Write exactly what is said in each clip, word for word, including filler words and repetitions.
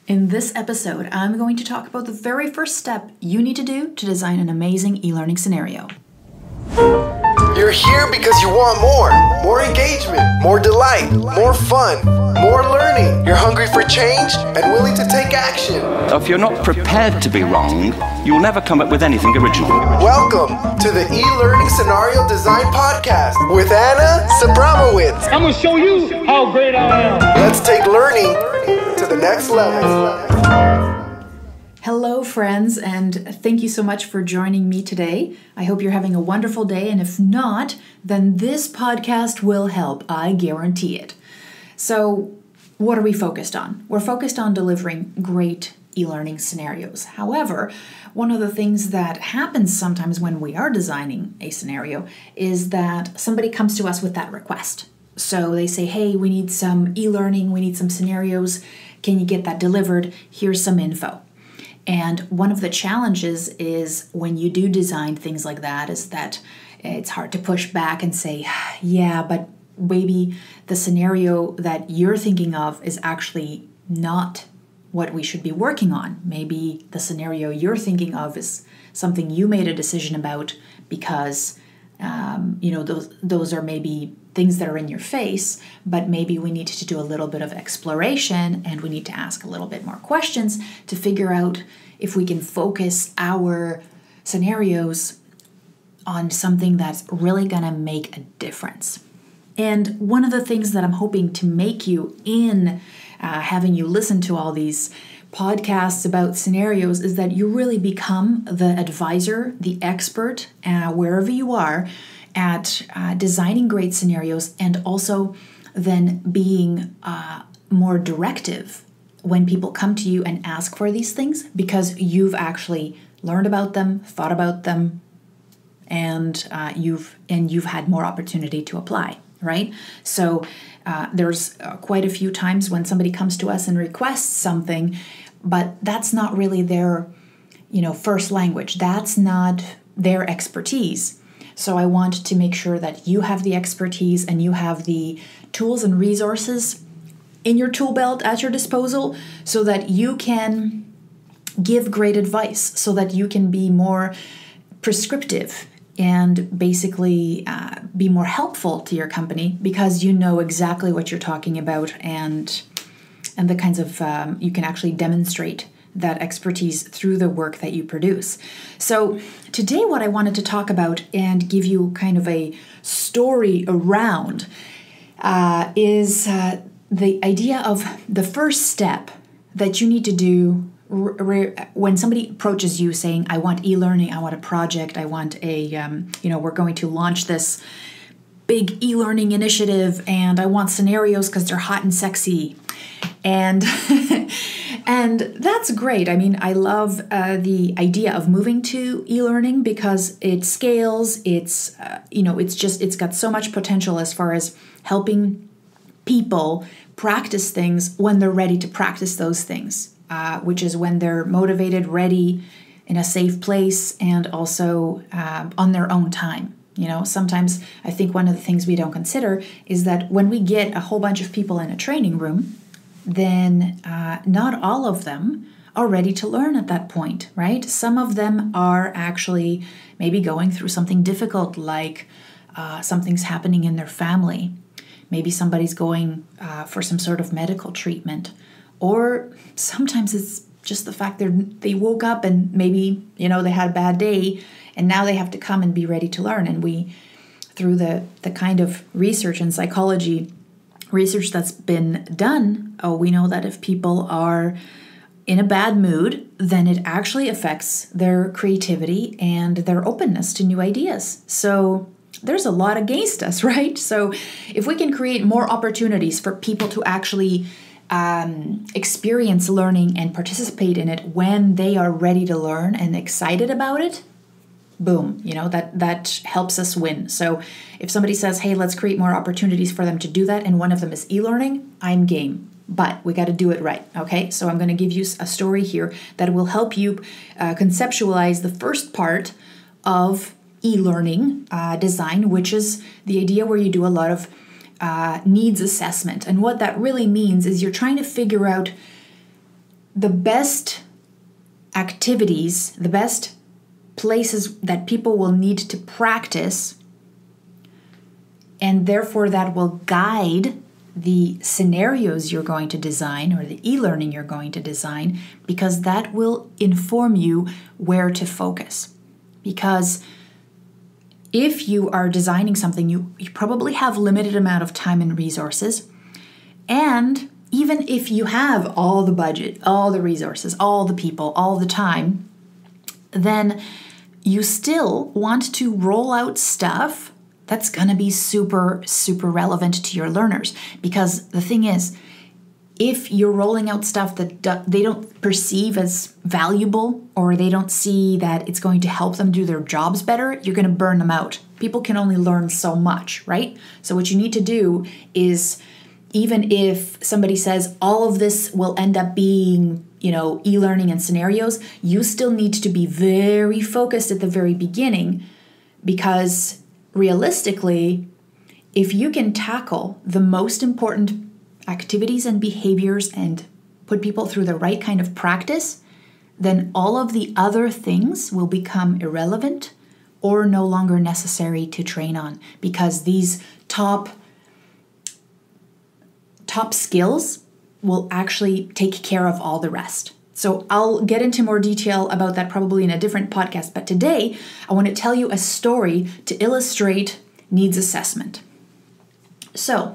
In this episode, I'm going to talk about the very first step you need to do to design an amazing e-learning scenario. You're here because you want more. More engagement, more delight, more fun, more learning. You're hungry for change and willing to take action. If you're not prepared to be wrong, you'll never come up with anything original. Welcome to the E-Learning Scenario Design Podcast with Anna Sabramowitz. I'm going to show you how great I am. Let's take learning to the next level. Hello, friends, and thank you so much for joining me today. I hope you're having a wonderful day, and if not, then this podcast will help. I guarantee it. So, what are we focused on? We're focused on delivering great e-learning scenarios. However, one of the things that happens sometimes when we are designing a scenario is that somebody comes to us with that request. So they say, hey, we need some e-learning, we need some scenarios. Can you get that delivered? Here's some info. And one of the challenges is when you do design things like that is that it's hard to push back and say, yeah, but maybe the scenario that you're thinking of is actually not what we should be working on. Maybe the scenario you're thinking of is something you made a decision about because, um, you know, those, those are maybe things that are in your face, but maybe we need to do a little bit of exploration and we need to ask a little bit more questions to figure out if we can focus our scenarios on something that's really going to make a difference. And one of the things that I'm hoping to make you in uh, having you listen to all these podcasts about scenarios is that you really become the advisor, the expert, uh, wherever you are, at uh, designing great scenarios and also then being uh, more directive when people come to you and ask for these things because you've actually learned about them, thought about them, and uh, you've and you've had more opportunity to apply, right? So uh, there's uh, quite a few times when somebody comes to us and requests something, but that's not really their, you know, first language. That's not their expertise. So I want to make sure that you have the expertise and you have the tools and resources in your tool belt at your disposal so that you can give great advice, so that you can be more prescriptive and basically uh, be more helpful to your company because you know exactly what you're talking about and and the kinds of, um, you can actually demonstrate that expertise through the work that you produce. So today what I wanted to talk about and give you kind of a story around uh, is uh, the idea of the first step that you need to do r- r- when somebody approaches you saying, I want e-learning, I want a project, I want a, um, you know, we're going to launch this big e-learning initiative and I want scenarios because they're hot and sexy. And and that's great. I mean, I love uh, the idea of moving to e-learning because it scales. It's uh, you know, it's just it's got so much potential as far as helping people practice things when they're ready to practice those things, uh, which is when they're motivated, ready, in a safe place, and also uh, on their own time. You know, sometimes I think one of the things we don't consider is that when we get a whole bunch of people in a training room, then uh, not all of them are ready to learn at that point, right? Some of them are actually maybe going through something difficult, like uh, something's happening in their family. Maybe somebody's going uh, for some sort of medical treatment. Or sometimes it's just the fact that they woke up and maybe, you know, they had a bad day and now they have to come and be ready to learn. And we, through the, the kind of research and psychology research that's been done, oh, we know that if people are in a bad mood, then it actually affects their creativity and their openness to new ideas. So there's a lot against us, right? So if we can create more opportunities for people to actually um, experience learning and participate in it when they are ready to learn and excited about it, boom, you know, that, that helps us win. So if somebody says, hey, let's create more opportunities for them to do that, and one of them is e-learning, I'm game. But we got to do it right, okay? So I'm going to give you a story here that will help you uh, conceptualize the first part of e-learning uh, design, which is the idea where you do a lot of uh, needs assessment. And what that really means is you're trying to figure out the best activities, the best places that people will need to practice, and therefore that will guide the scenarios you're going to design or the e-learning you're going to design, because that will inform you where to focus. Because if you are designing something, you, you probably have limited amount of time and resources. And even if you have all the budget, all the resources, all the people, all the time, then you still want to roll out stuff that's going to be super, super relevant to your learners. Because the thing is, if you're rolling out stuff that do- they don't perceive as valuable, or they don't see that it's going to help them do their jobs better, you're going to burn them out. People can only learn so much, right? So what you need to do is, even if somebody says all of this will end up being, you know, e-learning and scenarios, you still need to be very focused at the very beginning, because realistically, if you can tackle the most important activities and behaviors and put people through the right kind of practice, then all of the other things will become irrelevant or no longer necessary to train on, because these top top skills will actually take care of all the rest. So I'll get into more detail about that probably in a different podcast, but today I want to tell you a story to illustrate needs assessment. So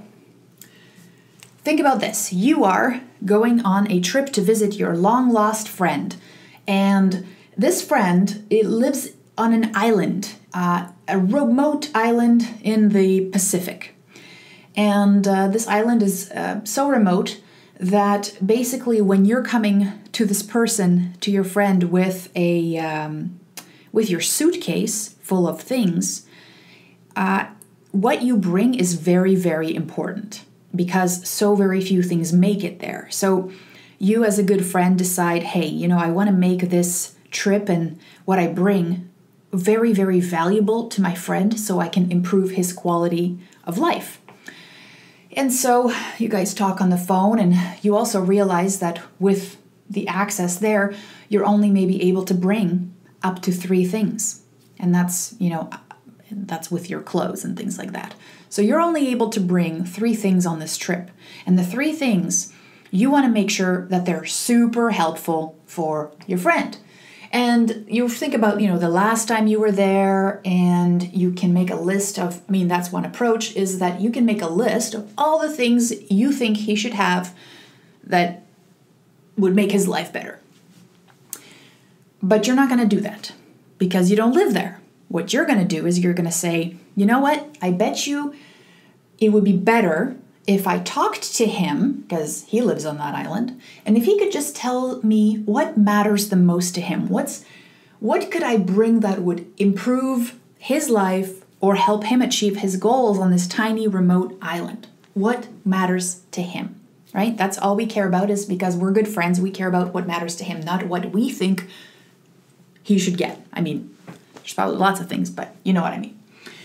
think about this. You are going on a trip to visit your long-lost friend, and this friend, it lives on an island, uh, a remote island in the Pacific. And uh, this island is uh, so remote that basically when you're coming to this person, to your friend, with a um, with your suitcase full of things, uh, what you bring is very, very important, because so very few things make it there. So you as a good friend decide, hey, you know, I want to make this trip and what I bring very, very valuable to my friend so I can improve his quality of life. And so you guys talk on the phone, and you also realize that with the access there, you're only maybe able to bring up to three things. And that's, you know, that's with your clothes and things like that. So you're only able to bring three things on this trip. And the three things, you want to make sure that they're super helpful for your friend. And you think about, you know, the last time you were there, and you can make a list of, I mean, that's one approach, is that you can make a list of all the things you think he should have that would make his life better. But you're not going to do that because you don't live there. What you're going to do is you're going to say, you know what, I bet you it would be better if I talked to him, because he lives on that island, and if he could just tell me what matters the most to him. What's, what could I bring that would improve his life or help him achieve his goals on this tiny remote island? What matters to him, right? That's all we care about, is because we're good friends. We care about what matters to him, not what we think he should get. I mean, there's probably lots of things, but you know what I mean.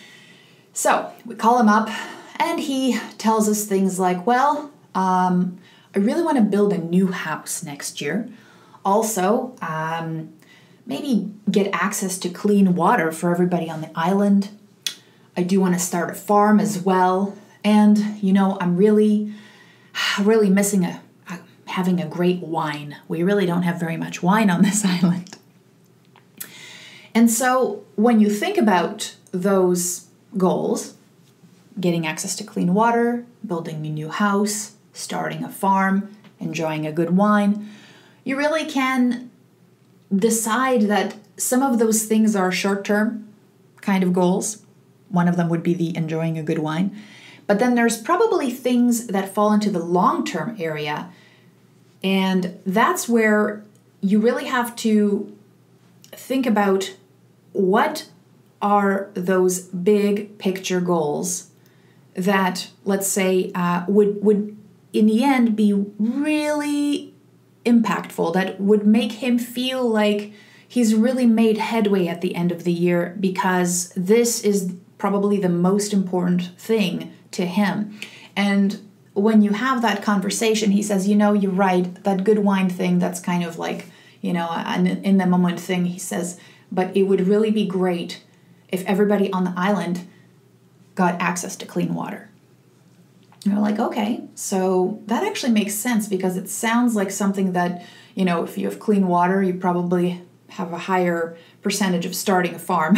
So we call him up, and he tells us things like, well, um, I really want to build a new house next year. Also, um, maybe get access to clean water for everybody on the island. I do want to start a farm as well. And, you know, I'm really, really missing a, a having a great wine. We really don't have very much wine on this island. And so when you think about those goals, getting access to clean water, building a new house, starting a farm, enjoying a good wine, you really can decide that some of those things are short-term kind of goals. One of them would be the enjoying a good wine. But then there's probably things that fall into the long-term area, and that's where you really have to think about what are those big picture goals that, let's say, uh, would would in the end be really impactful, that would make him feel like he's really made headway at the end of the year, because this is probably the most important thing to him. And when you have that conversation, he says, you know, you're right, that good wine thing, that's kind of like, you know, an in the moment thing. He says, but it would really be great if everybody on the island got access to clean water. And we're like, okay, so that actually makes sense, because it sounds like something that, you know, if you have clean water, you probably have a higher percentage of starting a farm.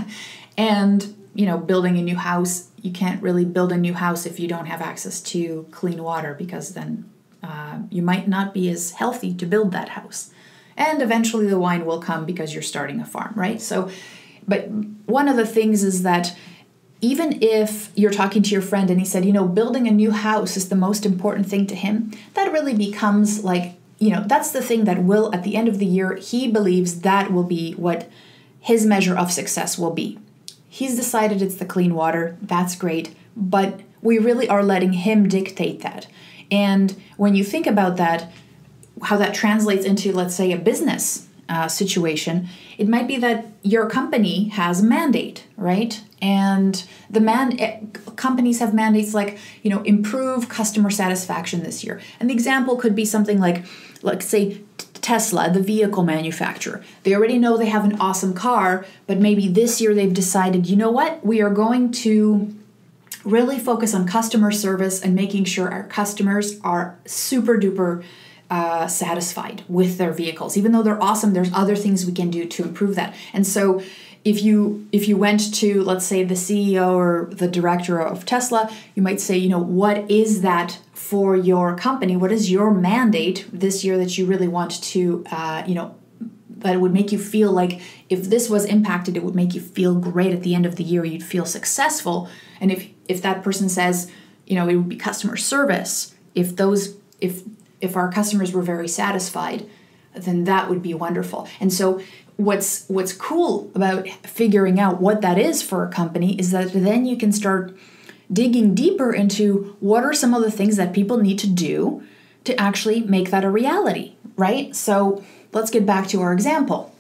And, you know, building a new house, you can't really build a new house if you don't have access to clean water, because then uh, you might not be as healthy to build that house. And eventually the wine will come because you're starting a farm, right? So, but one of the things is that even if you're talking to your friend and he said, you know, building a new house is the most important thing to him, that really becomes like, you know, that's the thing that will, at the end of the year, he believes that will be what his measure of success will be. He's decided it's the clean water. That's great. But we really are letting him dictate that. And when you think about that, how that translates into, let's say, a business uh, situation, it might be that your company has a mandate, right? And the man companies have mandates like, you know, improve customer satisfaction this year. And the example could be something like, like say, Tesla, the vehicle manufacturer. They already know they have an awesome car, but maybe this year they've decided, you know what, we are going to really focus on customer service and making sure our customers are super duper uh, satisfied with their vehicles. Even though they're awesome, there's other things we can do to improve that. And so if you if you went to, let's say, the C E O or the director of Tesla, you might say, you know, what is that for your company? What is your mandate this year that you really want to, uh, you know, that it would make you feel like if this was impacted, it would make you feel great at the end of the year, you'd feel successful. And if if that person says, you know, it would be customer service, if those, if if our customers were very satisfied, then that would be wonderful. And so what's what's cool about figuring out what that is for a company is that then you can start digging deeper into what are some of the things that people need to do to actually make that a reality, right? So let's get back to our example.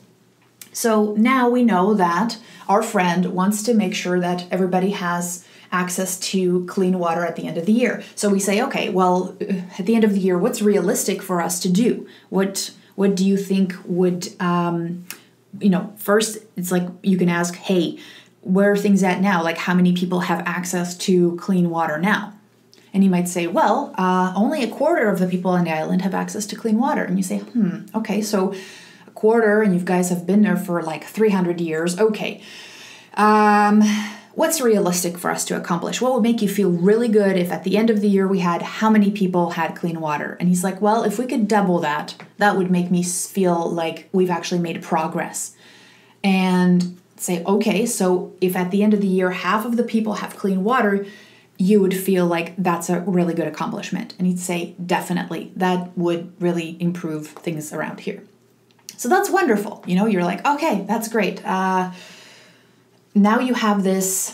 So now we know that our friend wants to make sure that everybody has access to clean water at the end of the year. So we say, okay, well, at the end of the year, what's realistic for us to do? What what do you think would, um, you know, first it's like you can ask, hey, where are things at now? Like how many people have access to clean water now? And you might say, well, uh, only a quarter of the people on the island have access to clean water. And you say, hmm, okay, so a quarter, and you guys have been there for like three hundred years. Okay, um, what's realistic for us to accomplish? What would make you feel really good if at the end of the year we had how many people had clean water? And he's like, well, if we could double that, that would make me feel like we've actually made progress. And say, okay, so if at the end of the year half of the people have clean water, you would feel like that's a really good accomplishment. And he'd say, definitely, that would really improve things around here. So that's wonderful. You know, you're like, okay, that's great. Uh, now you have this,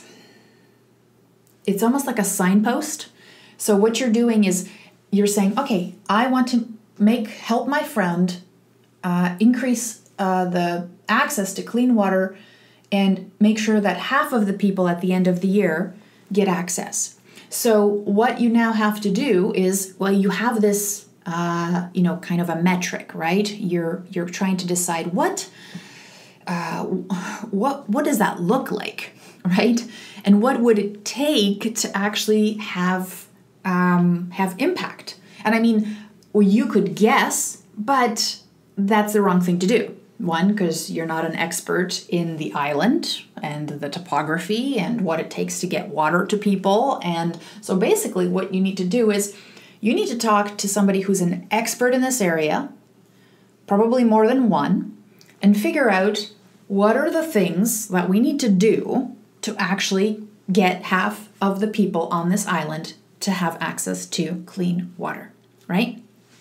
it's almost like a signpost. So what you're doing is you're saying, okay, I want to make, help my friend uh, increase uh, the access to clean water and make sure that half of the people at the end of the year get access. So what you now have to do is, well, you have this, uh, you know, kind of a metric, right? You're you're trying to decide what, uh, what what does that look like, right? And what would it take to actually have um, have impact? And I mean, well, you could guess, but that's the wrong thing to do. One, because you're not an expert in the island and the topography and what it takes to get water to people. And so basically what you need to do is you need to talk to somebody who's an expert in this area, probably more than one, and figure out what are the things that we need to do to actually get half of the people on this island to have access to clean water, right?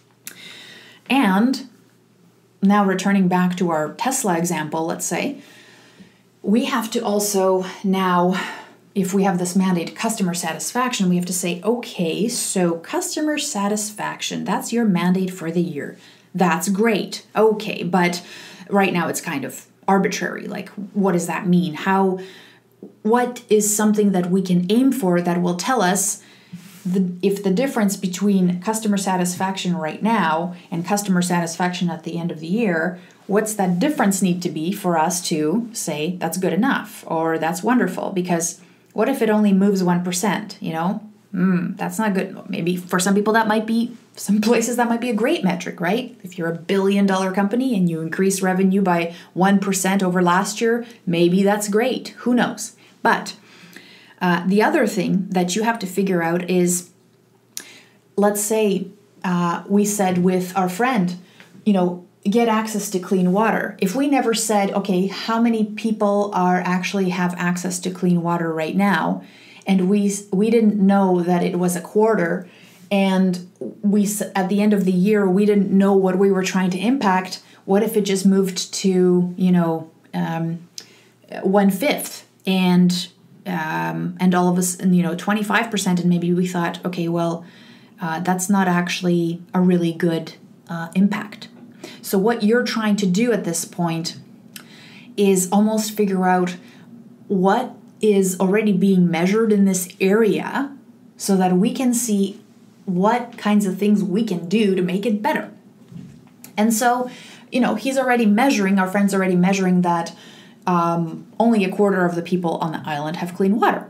And now returning back to our Tesla example, let's say, we have to also now, if we have this mandate, customer satisfaction, we have to say, okay, so customer satisfaction, that's your mandate for the year. That's great. Okay, but right now it's kind of arbitrary. Like, what does that mean? How, what is something that we can aim for that will tell us the, if the difference between customer satisfaction right now and customer satisfaction at the end of the year, what's that difference need to be for us to say that's good enough or that's wonderful? Because what if it only moves one percent, you know? Mm, that's not good. Maybe for some people that might be, some places that might be a great metric, right? If you're a billion dollar company and you increase revenue by one percent over last year, maybe that's great. Who knows? But uh, the other thing that you have to figure out is, let's say uh, we said with our friend, you know, get access to clean water. If we never said, okay, how many people are actually have access to clean water right now? And we we didn't know that it was a quarter, and we at the end of the year we didn't know what we were trying to impact. What if it just moved to you know um, one fifth and um, and all of us you know twenty-five percent, and maybe we thought, okay, well uh, that's not actually a really good uh, impact. So what you're trying to do at this point is almost figure out what is already being measured in this area so that we can see what kinds of things we can do to make it better. And so, you know, he's already measuring, our friend's already measuring that um, only a quarter of the people on the island have clean water.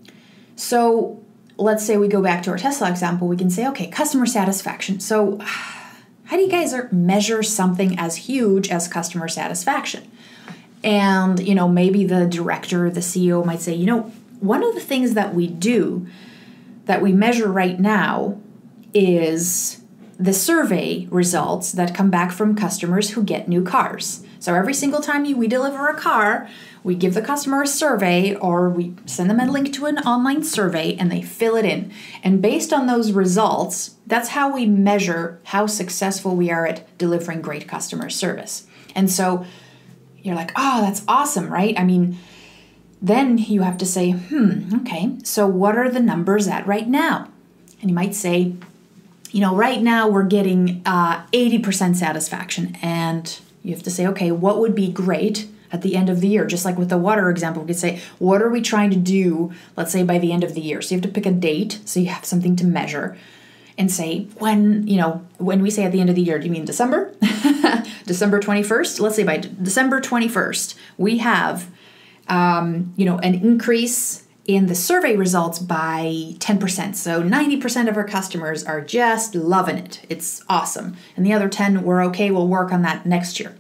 So let's say we go back to our Tesla example, we can say, okay, customer satisfaction. So how do you guys measure something as huge as customer satisfaction? And, you know, maybe the director, the C E O might say, you know, one of the things that we do, that we measure right now is the survey results that come back from customers who get new cars. So every single time we deliver a car, we give the customer a survey or we send them a link to an online survey and they fill it in. And based on those results, that's how we measure how successful we are at delivering great customer service. And so you're like, oh, that's awesome, right? I mean, then you have to say, hmm, okay, so what are the numbers at right now? And you might say, you know, right now we're getting uh, eighty percent satisfaction. And you have to say, okay, what would be great at the end of the year? Just like with the water example, we could say, what are we trying to do, let's say by the end of the year? So you have to pick a date so you have something to measure. And say, when, you know, when we say at the end of the year, do you mean December? December twenty-first? Let's say by December twenty-first, we have, um, you know, an increase in the survey results by ten percent. So ninety percent of our customers are just loving it. It's awesome. And the other ten, we're okay, we'll work on that next year.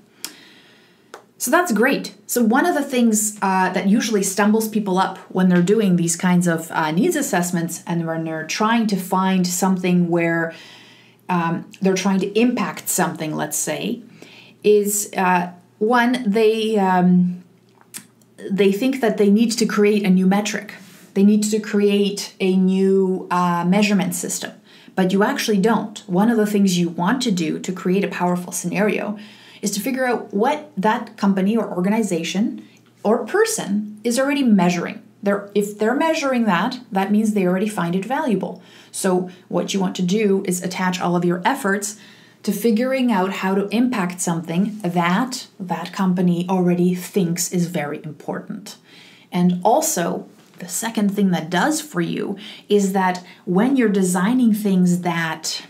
So that's great. So one of the things uh, that usually stumbles people up when they're doing these kinds of uh, needs assessments and when they're trying to find something where um, they're trying to impact something, let's say, is uh, one, they um, they think that they need to create a new metric. They need to create a new uh, measurement system, but you actually don't. One of the things you want to do to create a powerful scenario is to figure out what that company or organization or person is already measuring. They're, if they're measuring that, that means they already find it valuable. So what you want to do is attach all of your efforts to figuring out how to impact something that that company already thinks is very important. And also, the second thing that does for you is that when you're designing things that,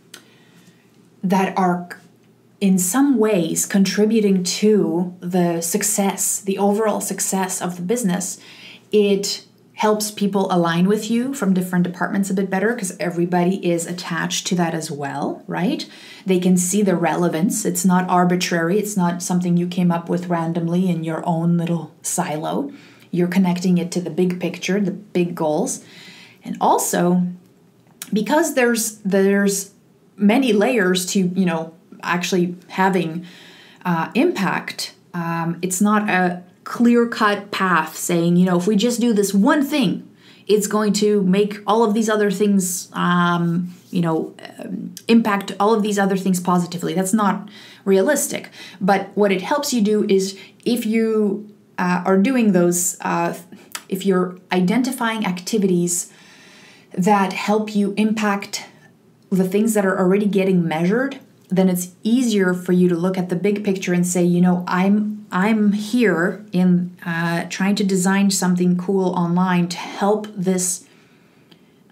that are in some ways contributing to the success, the overall success of the business, it helps people align with you from different departments a bit better because everybody is attached to that as well, right? They can see the relevance. It's not arbitrary. It's not something you came up with randomly in your own little silo. You're connecting it to the big picture, the big goals. And also, because there's there's many layers to, you know, actually having uh, impact, um, it's not a clear-cut path saying, you know, if we just do this one thing, it's going to make all of these other things, um, you know, um, impact all of these other things positively. That's not realistic. But what it helps you do is if you uh, are doing those, uh, if you're identifying activities that help you impact the things that are already getting measured, then it's easier for you to look at the big picture and say, you know, I'm I'm here in uh, trying to design something cool online to help this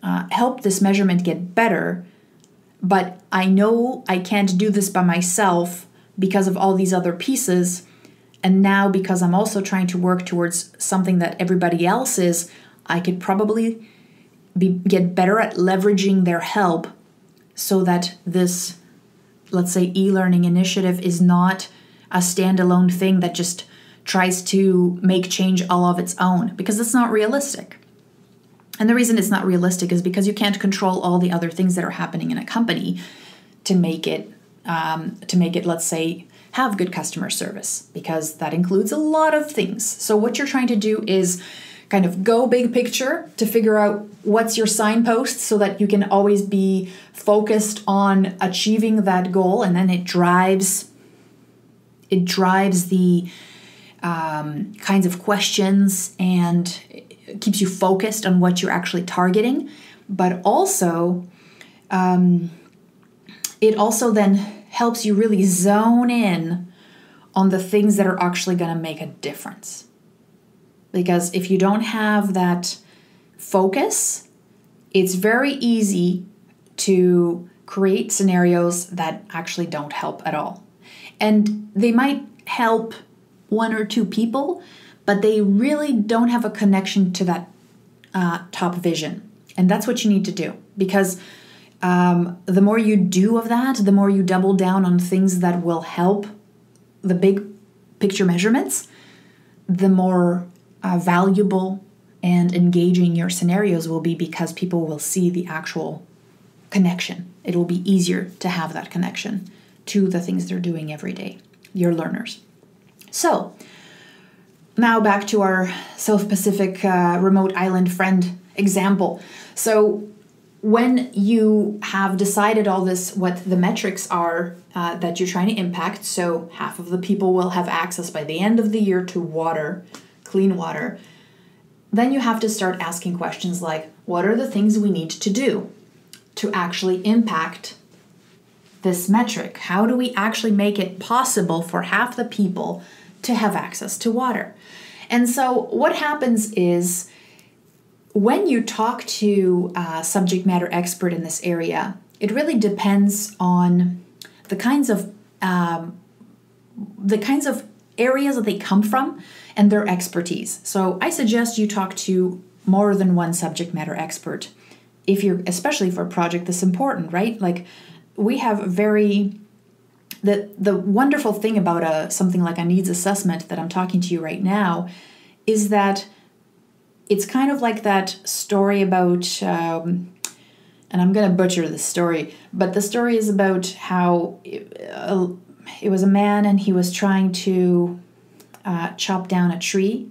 uh, help this measurement get better, but I know I can't do this by myself because of all these other pieces. And now because I'm also trying to work towards something that everybody else is, I could probably be, get better at leveraging their help so that this, let's say, e-learning initiative is not a standalone thing that just tries to make change all of its own, because it's not realistic. And the reason it's not realistic is because you can't control all the other things that are happening in a company to make it, um, to make it, let's say, have good customer service, because that includes a lot of things. So what you're trying to do is kind of go big picture to figure out what's your signpost so that you can always be focused on achieving that goal, and then it drives it drives the um, kinds of questions and it keeps you focused on what you're actually targeting. But also, um, it also then helps you really zone in on the things that are actually going to make a difference. Because if you don't have that focus, it's very easy to create scenarios that actually don't help at all. And they might help one or two people, but they really don't have a connection to that uh, top vision. And that's what you need to do. Because um, the more you do of that, the more you double down on things that will help the big picture measurements, the more uh, valuable and engaging your scenarios will be, because people will see the actual connection. It will be easier to have that connection to the things they're doing every day, your learners. So now back to our South Pacific uh, remote island friend example. So when you have decided all this, what the metrics are uh, that you're trying to impact, so half of the people will have access by the end of the year to water, clean water, then you have to start asking questions like, what are the things we need to do to actually impact this metric? How do we actually make it possible for half the people to have access to water? And so what happens is, when you talk to a subject matter expert in this area, it really depends on the kinds of um, the kinds of areas that they come from and their expertise. So I suggest you talk to more than one subject matter expert, if you're, especially for a project that's important, right? Like, we have very the the wonderful thing about a something like a needs assessment that I'm talking to you right now is that it's kind of like that story about, um, and I'm going to butcher the story, but the story is about how it, uh, it was a man and he was trying to uh, chop down a tree,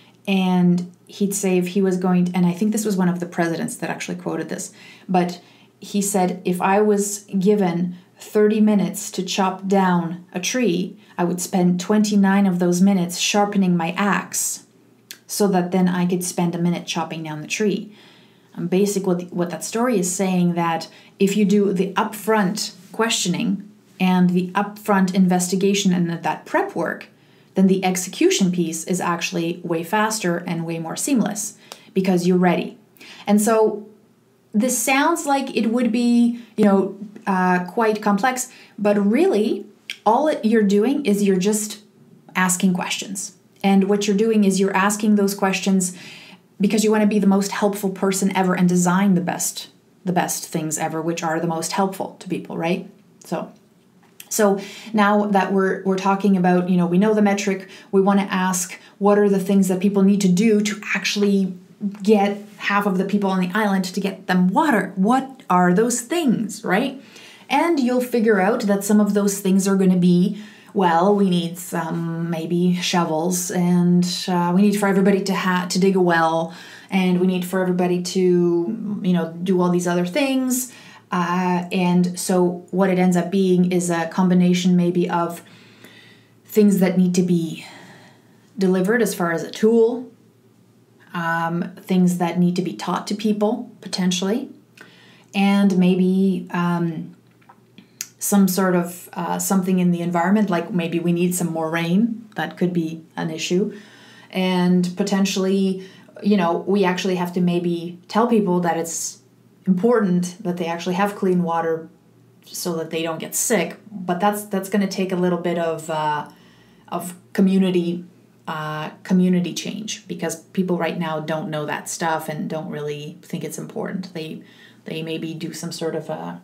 and he'd say if he was going to, and I think this was one of the presidents that actually quoted this, but he said, if I was given thirty minutes to chop down a tree, I would spend twenty-nine of those minutes sharpening my axe, so that then I could spend a minute chopping down the tree. And basically what that story is saying, that if you do the upfront questioning and the upfront investigation and that prep work, then the execution piece is actually way faster and way more seamless because you're ready. And so this sounds like it would be, you know, uh, quite complex, but really all you're doing is you're just asking questions. And what you're doing is you're asking those questions because you want to be the most helpful person ever and design the best, the best things ever, which are the most helpful to people, right? So, so now that we're we're talking about, you know, we know the metric, we want to ask what are the things that people need to do to actually get half of the people on the island to get them water. What are those things, right? And you'll figure out that some of those things are going to be, well, we need some maybe shovels, and uh, we need for everybody to ha- to dig a well, and we need for everybody to, you know, do all these other things. Uh, and so what it ends up being is a combination maybe of things that need to be delivered as far as a tool, um, things that need to be taught to people potentially, and maybe um, some sort of uh, something in the environment, like maybe we need some more rain. That could be an issue. And potentially, you know, we actually have to maybe tell people that it's important that they actually have clean water so that they don't get sick. But that's that's going to take a little bit of uh, of community uh, community change, because people right now don't know that stuff and don't really think it's important. They they maybe do some sort of a uh,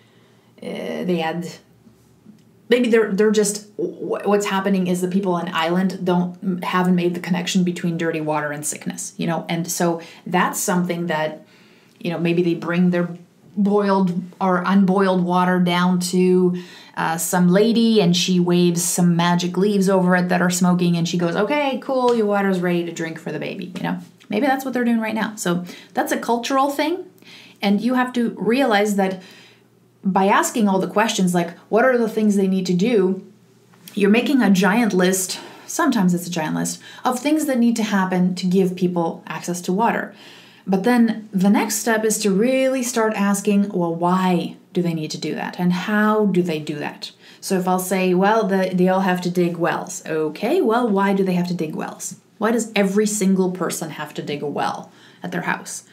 they add. Maybe they're they're just, what's happening is the people on island don't haven't made the connection between dirty water and sickness, you know, and so that's something that, you know, maybe they bring their boiled or unboiled water down to uh, some lady, and she waves some magic leaves over it that are smoking, and she goes, okay, cool, your water's ready to drink for the baby, you know. Maybe that's what they're doing right now. So that's a cultural thing, and you have to realize that by asking all the questions, like what are the things they need to do, you're making a giant list, sometimes it's a giant list, of things that need to happen to give people access to water. But then the next step is to really start asking, well, why do they need to do that? And how do they do that? So if I'll say, well, the, they all have to dig wells. Okay, well, why do they have to dig wells? Why does every single person have to dig a well at their house?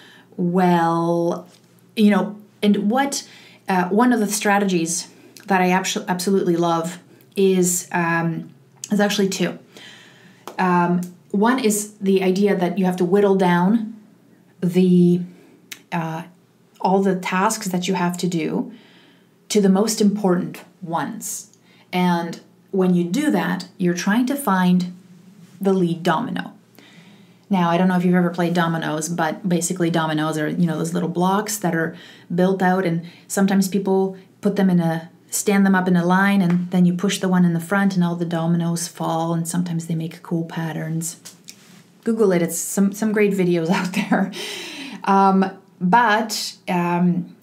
Well, you know, and what... Uh, one of the strategies that I abso- absolutely love is um, is actually two. Um, one is the idea that you have to whittle down the uh, all the tasks that you have to do to the most important ones. And when you do that, you're trying to find the lead domino. Now, I don't know if you've ever played dominoes, but basically dominoes are, you know, those little blocks that are built out, and sometimes people put them in a, stand them up in a line, and then you push the one in the front and all the dominoes fall, and sometimes they make cool patterns. Google it, it's some, some great videos out there. Um, but um,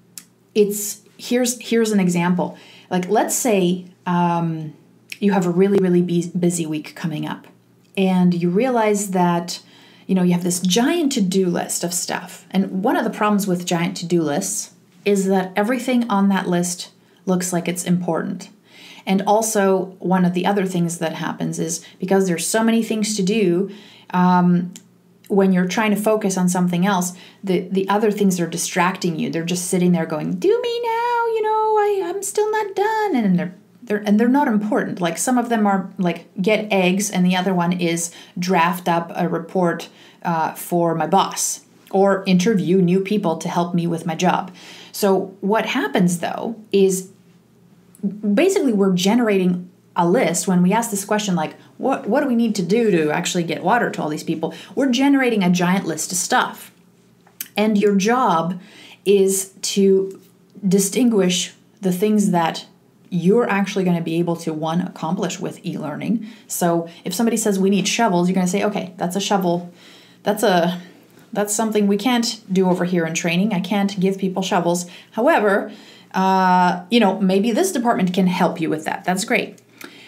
it's, here's, here's an example. Like, let's say um, you have a really, really busy week coming up. And you realize that, you know, you have this giant to-do list of stuff. And one of the problems with giant to-do lists is that everything on that list looks like it's important. And also, one of the other things that happens is because there's so many things to do, um, when you're trying to focus on something else, the, the other things are distracting you. They're just sitting there going, do me now, you know, I, I'm still not done. And they're They're, and they're not important. Like, some of them are like get eggs, and the other one is draft up a report uh, for my boss or interview new people to help me with my job. So what happens though is basically we're generating a list. When we ask this question, like, what, what do we need to do to actually get water to all these people? We're generating a giant list of stuff. And your job is to distinguish the things that you're actually going to be able to, one, accomplish with e-learning. So if somebody says we need shovels, you're going to say, okay, that's a shovel. That's a that's something we can't do over here in training. I can't give people shovels. However, uh, you know, maybe this department can help you with that. That's great.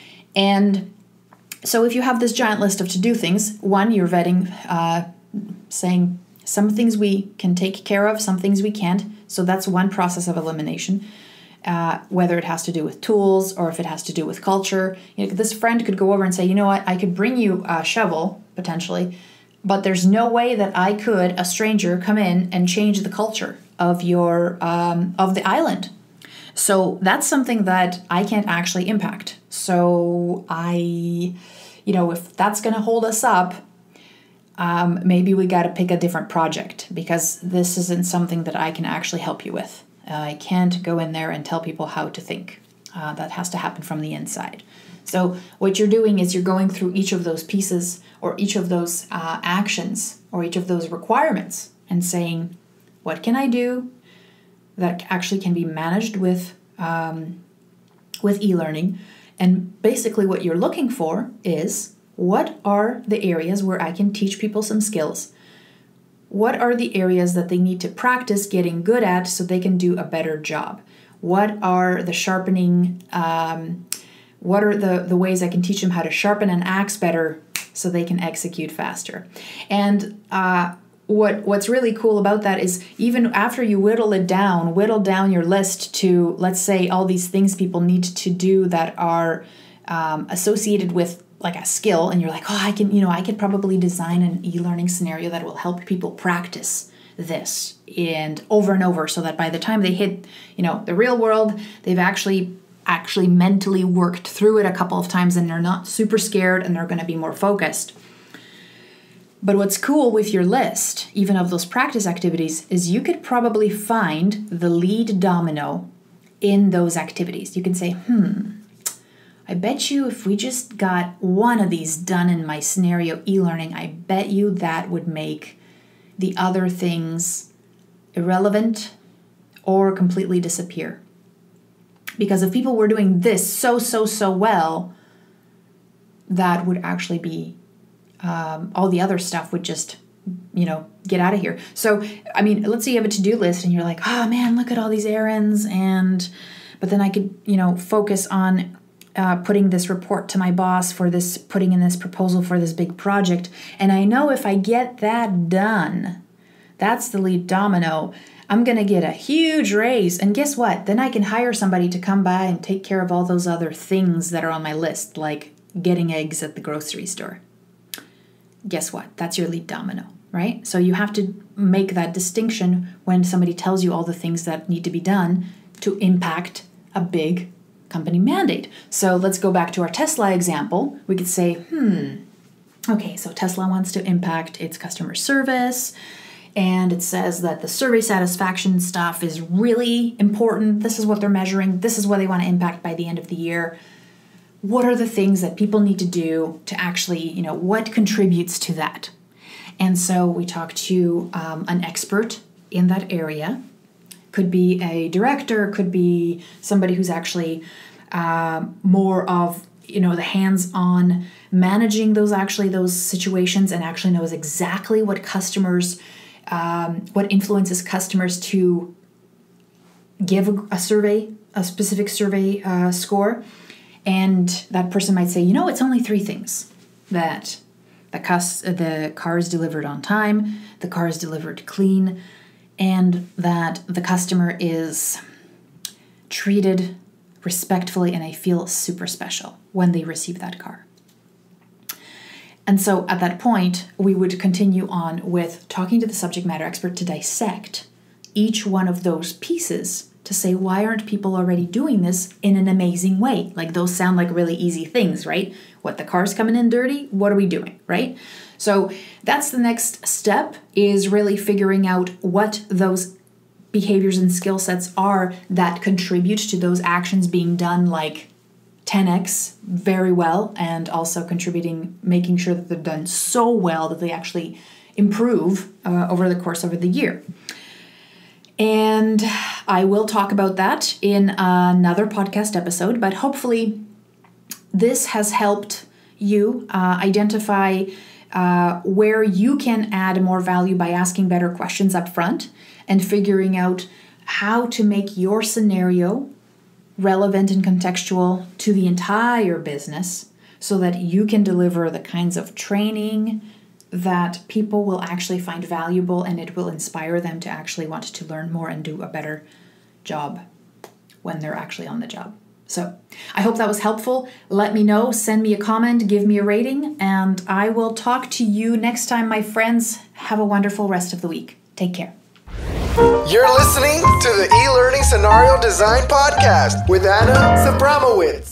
And so if you have this giant list of to-do things, one, you're vetting, uh, saying some things we can take care of, some things we can't. So that's one process of elimination. Uh, whether it has to do with tools or if it has to do with culture. You know, this friend could go over and say, you know what, I could bring you a shovel, potentially, but there's no way that I could, a stranger, come in and change the culture of your um, of the island. So that's something that I can't actually impact. So I, you know, if that's going to hold us up, um, maybe we got to pick a different project, because this isn't something that I can actually help you with. Uh, I can't go in there and tell people how to think. Uh, that has to happen from the inside. So what you're doing is you're going through each of those pieces or each of those uh, actions or each of those requirements and saying, what can I do that actually can be managed with um, with e-learning? And basically what you're looking for is, what are the areas where I can teach people some skills? What are the areas that they need to practice getting good at so they can do a better job? What are the sharpening, um, what are the, the ways I can teach them how to sharpen an axe better so they can execute faster? And uh, what what's really cool about that is, even after you whittle it down, whittle down your list to, let's say, all these things people need to do that are um, associated with like a skill, and you're like, oh, I can, you know, I could probably design an e-learning scenario that will help people practice this and over and over, so that by the time they hit, you know, the real world, they've actually actually mentally worked through it a couple of times and they're not super scared and they're going to be more focused. But what's cool with your list, even of those practice activities, is you could probably find the lead domino in those activities. You can say, hmm, I bet you if we just got one of these done in my scenario e-learning, I bet you that would make the other things irrelevant or completely disappear. Because if people were doing this so, so, so well, that would actually be, um, all the other stuff would just, you know, get out of here. So, I mean, let's say you have a to-do list and you're like, oh man, look at all these errands. And, but then I could, you know, focus on uh, putting this report to my boss for this, putting in this proposal for this big project. And I know if I get that done, that's the lead domino, I'm going to get a huge raise. And guess what? Then I can hire somebody to come by and take care of all those other things that are on my list, like getting eggs at the grocery store. Guess what? That's your lead domino, right? So you have to make that distinction when somebody tells you all the things that need to be done to impact a big company mandate. So let's go back to our Tesla example. We could say, hmm, okay, so Tesla wants to impact its customer service. And it says that the survey satisfaction stuff is really important. This is what they're measuring. This is what they want to impact by the end of the year. What are the things that people need to do to actually, you know, what contributes to that? And so we talk to um, an expert in that area. Could be a director, could be somebody who's actually uh, more of, you know, the hands-on managing those actually those situations and actually knows exactly what customers Um, what influences customers to give a, a survey, a specific survey uh, score. And that person might say, you know, it's only three things: that the, cus- the car is delivered on time, the car is delivered clean, and that the customer is treated respectfully and they feel super special when they receive that car. And so at that point, we would continue on with talking to the subject matter expert to dissect each one of those pieces to say, why aren't people already doing this in an amazing way? Like, those sound like really easy things, right? What, the car's coming in dirty? What are we doing, right? So that's the next step, is really figuring out what those behaviors and skill sets are that contribute to those actions being done like ten x very well, and also contributing, making sure that they're done so well that they actually improve uh, over the course of the year. And I will talk about that in another podcast episode, but hopefully this has helped you uh, identify uh, where you can add more value by asking better questions up front and figuring out how to make your scenario relevant and contextual to the entire business so that you can deliver the kinds of training that people will actually find valuable, and it will inspire them to actually want to learn more and do a better job when they're actually on the job. So I hope that was helpful. Let me know, send me a comment, give me a rating, and I will talk to you next time, my friends. Have a wonderful rest of the week. Take care. You're listening to the E-Learning Scenario Design Podcast with Anna Sabramowitz.